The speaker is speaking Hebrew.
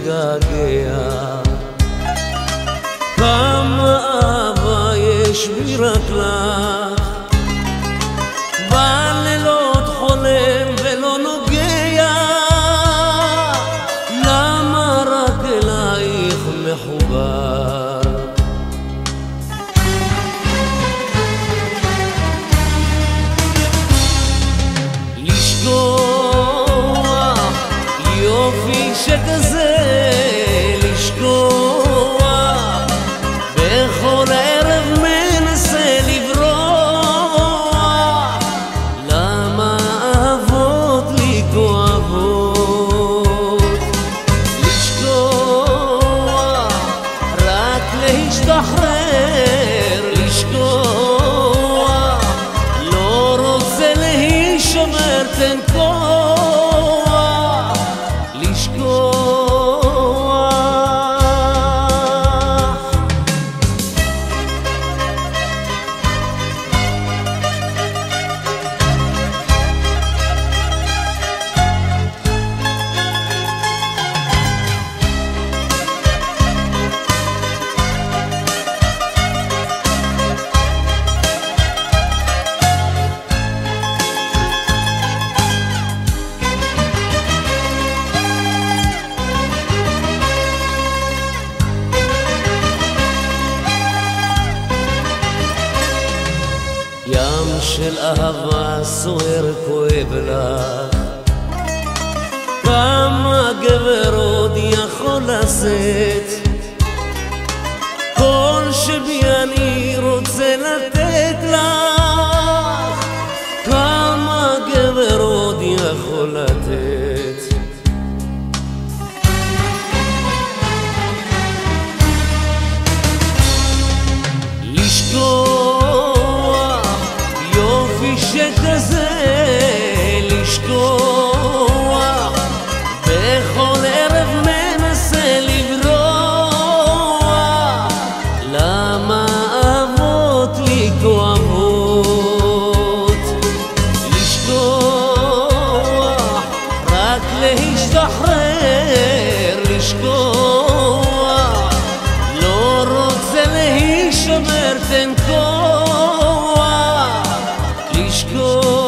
מתגעגע. כמה אהבה יש בי רק לך, בלילות חולם ולא נוגע. למה רק אלייך מחובר? לשכוח יופי שכזה, לשכוח בכל ערב מנסה לברוח. למה אהבות לי כואבות? לשכוח רק להשתחרר, לשכוח לא רוצה להישמר, תן כוח לשכוח. ים של אהבה סוער כואב לך, כמה גבר עוד יכול לשאת? כל שבי אני רוצה לתת לך, כמה גבר עוד יכול לתת? לשכוח שכזה, לשכוח בכל ערב מנסה לברוח. למה אהבות לי כואבות? לשכוח רק להשתחרר, לשכוח לא רוצה להישמר, תן כוח לשכוח.